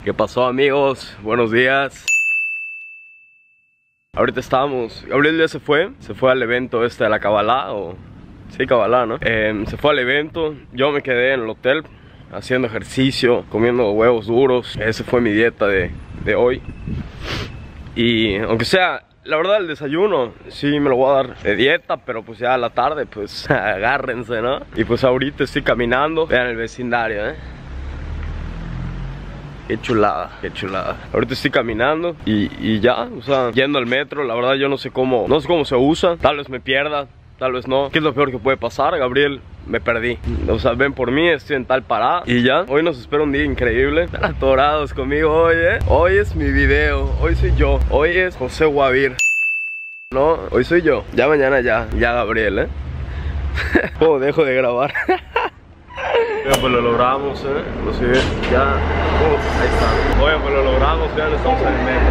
¿Qué pasó, amigos? Buenos días. Ahorita estamos, Gabriel ya se fue al evento de la Kabbalah, o... sí, Kabbalah, ¿no? Se fue al evento, yo me quedé en el hotel haciendo ejercicio, comiendo huevos duros. Esa fue mi dieta de hoy. Y aunque sea, la verdad el desayuno sí me lo voy a dar de dieta, pero pues ya a la tarde pues agárrense, ¿no? Y pues ahorita estoy caminando, vean el vecindario, Qué chulada, qué chulada. Ahorita estoy caminando y ya, o sea, yendo al metro. La verdad yo no sé cómo se usa. Tal vez me pierda, tal vez no. ¿Qué es lo peor que puede pasar? Gabriel, me perdí. O sea, ven por mí, estoy en tal parada. Y ya, hoy nos espera un día increíble. Están atorados conmigo hoy, Hoy es mi video, hoy soy yo. Hoy es José Guavir. No, hoy soy yo. Ya mañana ya Gabriel, ¿Cómo dejo de grabar? Oigan, pues lo logramos, no sé, ya. Ahí está. Oigan, pues lo logramos, vean, estamos en el metro.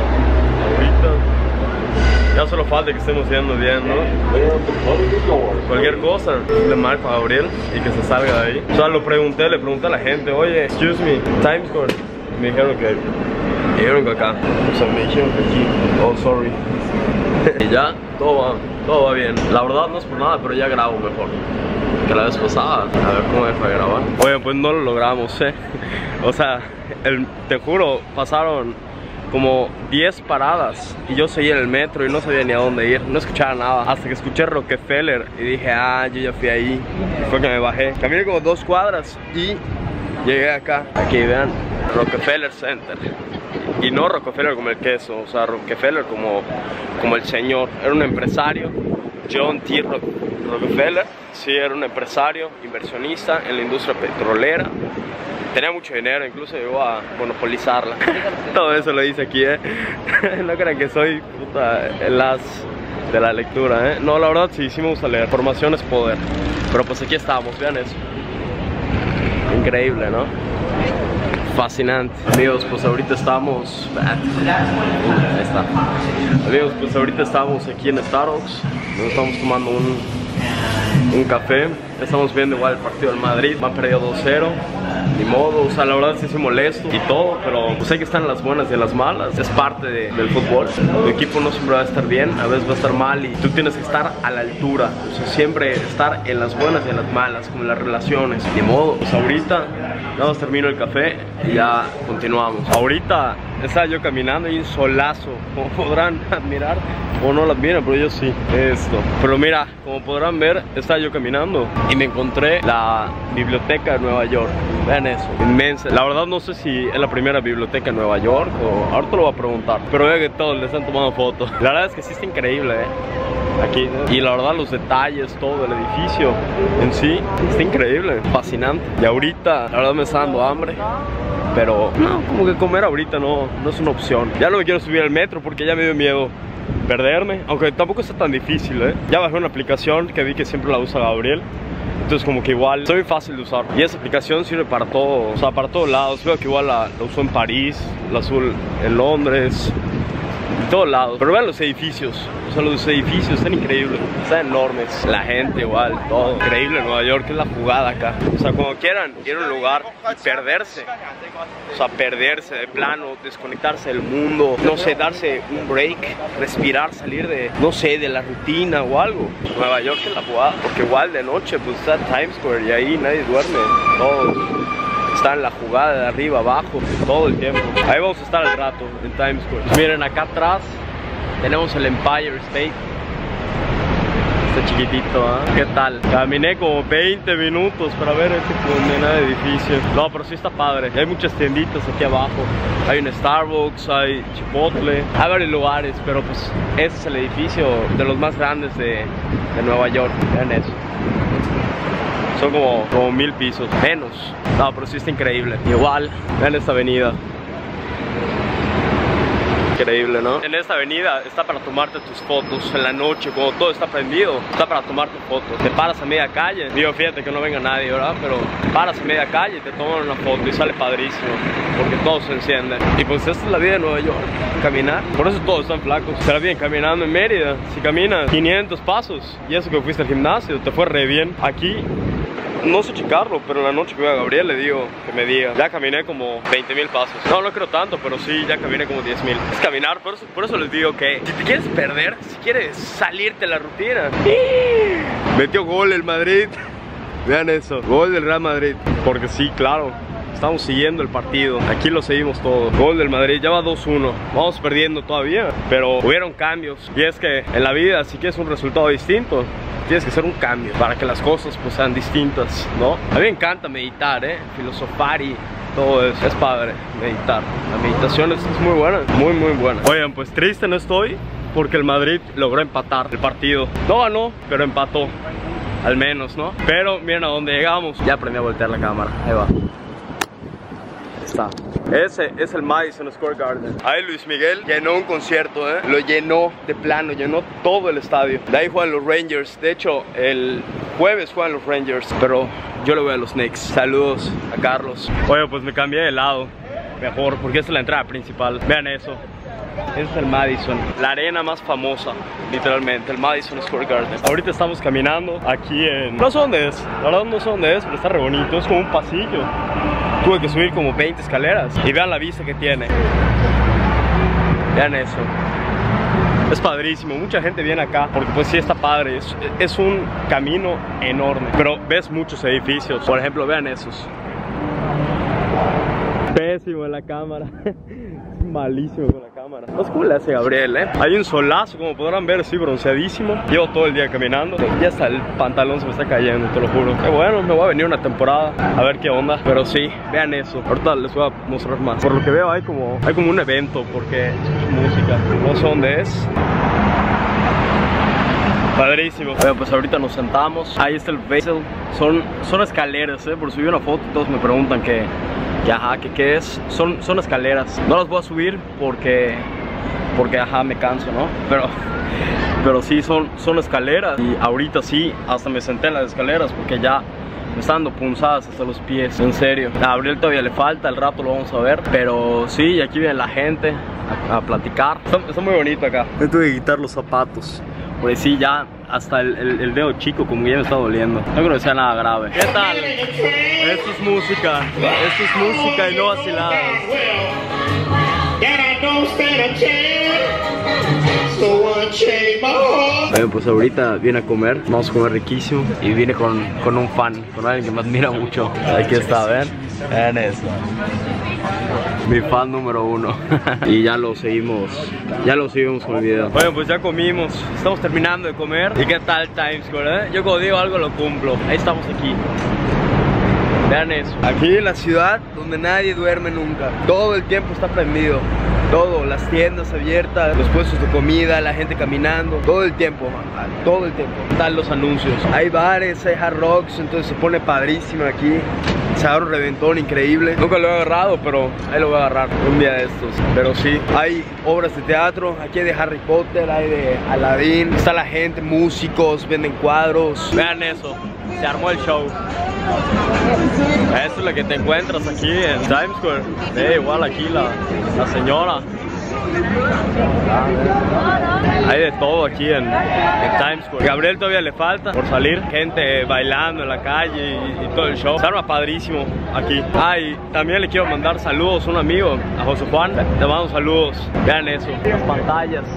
Ahorita. Ya solo falta que estemos yendo bien, ¿no? Cualquier cosa, le marco a Gabriel y que se salga de ahí. O sea, le pregunté a la gente, oye, excuse me, Times Square. Me dijeron que acá. O sea, me dijeron que aquí. Oh, sorry. Y ya, todo va bien. La verdad no es por nada, pero ya grabo mejor que la vez pasada. A ver cómo dejo de grabar. Oye, pues no lo logramos, O sea, te juro, pasaron como 10 paradas y yo seguí en el metro y no sabía ni a dónde ir. No escuchaba nada hasta que escuché Rockefeller y dije, yo ya fui ahí. Y fue que me bajé. Caminé como 2 cuadras y llegué acá. Aquí vean, Rockefeller Center. Y no Rockefeller como el queso, o sea, Rockefeller como el señor. Era un empresario, John T. Rockefeller. Sí, era un empresario, inversionista en la industria petrolera. Tenía mucho dinero, incluso llegó a monopolizarla. Todo eso lo dice aquí, No crean que soy puta el as de la lectura, No, la verdad sí me gusta leer. Formación es poder. Pero pues aquí estamos, vean eso. Increíble, ¿no? Fascinante. Amigos, pues ahorita estamos... ahí está. Amigos, pues ahorita estamos aquí en Starbucks. Nos estamos tomando un café. Estamos viendo igual el partido del Madrid. Van perdido 2-0. Ni modo, o sea, la verdad sí molesto y todo, pero pues hay que estar en las buenas y en las malas. Es parte del fútbol. Tu equipo no siempre va a estar bien, a veces va a estar mal y tú tienes que estar a la altura. O sea, siempre estar en las buenas y en las malas, como en las relaciones. Ni modo, pues ahorita nada más termino el café y ya continuamos. Ahorita estaba yo caminando y un solazo, como podrán admirar, o no lo admiran, pero yo sí, pero mira, como podrán ver, estaba yo caminando y me encontré la biblioteca de Nueva York. Vean eso, inmensa. La verdad no sé si es la primera biblioteca en Nueva York o ahorita lo voy a preguntar, pero veo que todos le están tomando fotos. La verdad es que sí está increíble, aquí, y la verdad los detalles, todo el edificio en sí está increíble, fascinante. Y ahorita la verdad me está dando hambre, pero no, como que comer ahorita no es una opción. Ya no me quiero subir al metro porque ya me dio miedo perderme, aunque tampoco está tan difícil, Ya bajé una aplicación que vi que siempre la usa Gabriel. Entonces como que igual es muy fácil de usar. Y esa aplicación sirve para todo, o sea, para todos lados. Veo que igual la usó en París, la usó en Londres, en todos lados. Pero vean los edificios, o sea, los edificios están increíbles, están enormes. La gente igual, todo increíble. Nueva York es la jugada acá. O sea, cuando quieran ir a un lugar y perderse, o sea, perderse de plano, desconectarse del mundo, no sé, darse un break, respirar, salir de, no sé, de la rutina o algo. Nueva York es la jugada, porque igual de noche pues está Times Square y ahí nadie duerme, todos están en la jugada de arriba, abajo, todo el tiempo. Ahí vamos a estar al rato en Times Square. Miren, acá atrás tenemos el Empire State. Está chiquitito, ¿Qué tal? Caminé como 20 minutos para ver ese condenado edificio. No, pero sí está padre. Hay muchas tienditas aquí abajo. Hay un Starbucks, hay Chipotle, hay varios lugares, pero pues ese es el edificio de los más grandes de Nueva York. Vean eso. Son como 1000 pisos, menos. No, pero sí está increíble. Igual, vean esta avenida. Increíble, ¿no? En esta avenida está para tomarte tus fotos en la noche, cuando todo está prendido, está para tomarte fotos. Te paras a media calle, digo, fíjate que no venga nadie, ¿verdad? Pero paras a media calle y te toman una foto y sale padrísimo, porque todo se enciende. Y pues esta es la vida de Nueva York, caminar. Por eso todos están flacos. Estará bien caminando en Mérida, si caminas 500 pasos y eso que fuiste al gimnasio, te fue re bien. Aquí no sé checarlo, pero en la noche que veo a Gabriel le digo que me diga. Ya caminé como 20,000 pasos. No, no creo tanto, pero sí, ya caminé como 10,000. Es caminar, por eso les digo que si te quieres perder, si quieres salirte de la rutina. Metió gol el Madrid. Vean eso, gol del Real Madrid. Porque sí, claro, estamos siguiendo el partido. Aquí lo seguimos todo. Gol del Madrid, ya va 2-1. Vamos perdiendo todavía, pero hubieron cambios. Y es que en la vida, si quieres un resultado distinto, tienes que hacer un cambio para que las cosas pues sean distintas, ¿no? A mí me encanta meditar, filosofar y todo eso. Es padre meditar. La meditación es muy buena, muy buena. Oigan, pues triste no estoy porque el Madrid logró empatar el partido. No ganó, pero empató. Al menos, ¿no? Pero miren a dónde llegamos. Ya aprendí a voltear la cámara. Ahí va. Está. Ese es el Madison Square Garden. Ahí Luis Miguel llenó un concierto, lo llenó de plano, llenó todo el estadio. De ahí juegan los Rangers. De hecho, el jueves juegan los Rangers, pero yo le voy a los Knicks. Saludos a Carlos. Oye, pues me cambié de lado. Mejor, porque esta es la entrada principal. Vean eso. Este es el Madison, la arena más famosa, literalmente, el Madison Square Garden. Ahorita estamos caminando aquí en... No sé dónde es, la verdad no sé dónde es, pero está re bonito, es como un pasillo. Tuve que subir como 20 escaleras y vean la vista que tiene. Vean eso. Es padrísimo, mucha gente viene acá porque pues sí está padre, es un camino enorme. Pero ves muchos edificios, por ejemplo, vean esos. Pésimo en la cámara. Malísimo con la cámara. No sé cómo le hace Gabriel, Hay un solazo, como podrán ver, estoy bronceadísimo. Llevo todo el día caminando. Ya hasta el pantalón se me está cayendo, te lo juro. Qué bueno, me voy a venir una temporada a ver qué onda. Pero sí, vean eso. Ahorita les voy a mostrar más. Por lo que veo hay como un evento porque escucho música. No sé dónde es. Padrísimo. Bueno, pues ahorita nos sentamos. Ahí está el Basel. Son escaleras, por subir una foto todos me preguntan qué es. Son escaleras. No las voy a subir porque me canso, ¿no? Pero sí son escaleras. Y ahorita sí, hasta me senté en las escaleras porque ya me están dando punzadas hasta los pies. En serio. A Gabriel todavía le falta, al rato lo vamos a ver. Pero sí, y aquí viene la gente a platicar. Está muy bonito acá. Me tuve que quitar los zapatos. Pues sí, ya hasta el dedo chico como ya me está doliendo. No creo que sea nada grave. ¿Qué tal? Esto es música. Esto es música y no vaciladas. Bueno, pues ahorita viene a comer. Vamos a comer riquísimo. Y viene con un fan, con alguien que me admira mucho. Aquí está, ¿ven? Vean eso. Mi fan número 1. Y ya lo seguimos con el video. Bueno, pues ya comimos. Estamos terminando de comer. ¿Y qué tal Times Square, Yo cuando digo algo lo cumplo. Ahí estamos aquí. Vean eso. Aquí en la ciudad donde nadie duerme nunca. Todo el tiempo está prendido. Todo, las tiendas abiertas, los puestos de comida, la gente caminando. Todo el tiempo, todo el tiempo. Están los anuncios. Hay bares, hay hard rocks, entonces se pone padrísimo aquí. Se agarra un reventón increíble. Nunca lo he agarrado, pero ahí lo voy a agarrar un día de estos. Pero sí, hay obras de teatro. Aquí hay de Harry Potter, hay de Aladdin. Está la gente, músicos, venden cuadros. Vean eso, se armó el show. Esto es lo que te encuentras aquí en Times Square. Igual aquí la señora. Hay de todo aquí en Times Square. Gabriel todavía le falta por salir. Gente bailando en la calle y todo el show. Se arma padrísimo aquí. Y también le quiero mandar saludos a un amigo, a José Juan. Te mando saludos. Vean eso, las pantallas.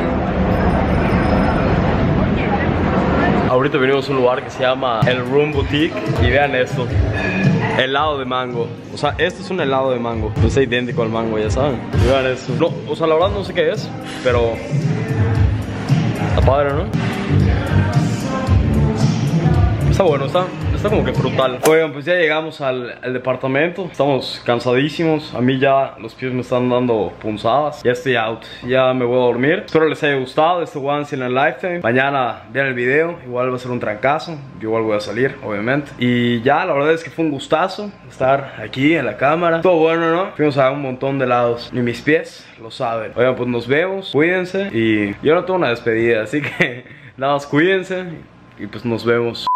Ahorita venimos a un lugar que se llama El Room Boutique. Y vean esto, helado de mango. O sea, este es un helado de mango. No es idéntico al mango, ya saben. Y vean esto. No, o sea, la verdad no sé qué es, pero está padre, ¿no? Está bueno, está como que frutal. Oigan, pues ya llegamos al departamento. Estamos cansadísimos. A mí ya los pies me están dando punzadas. Ya estoy out, ya me voy a dormir. Espero les haya gustado este Once in a Lifetime. Mañana vean el video, igual va a ser un trancazo. Yo igual voy a salir, obviamente. Y ya, la verdad es que fue un gustazo estar aquí en la cámara. Todo bueno, ¿no? Fuimos a un montón de lados. Ni mis pies lo saben. Oigan, pues nos vemos, cuídense. Y yo no tengo una despedida, así que nada más cuídense. Y pues nos vemos.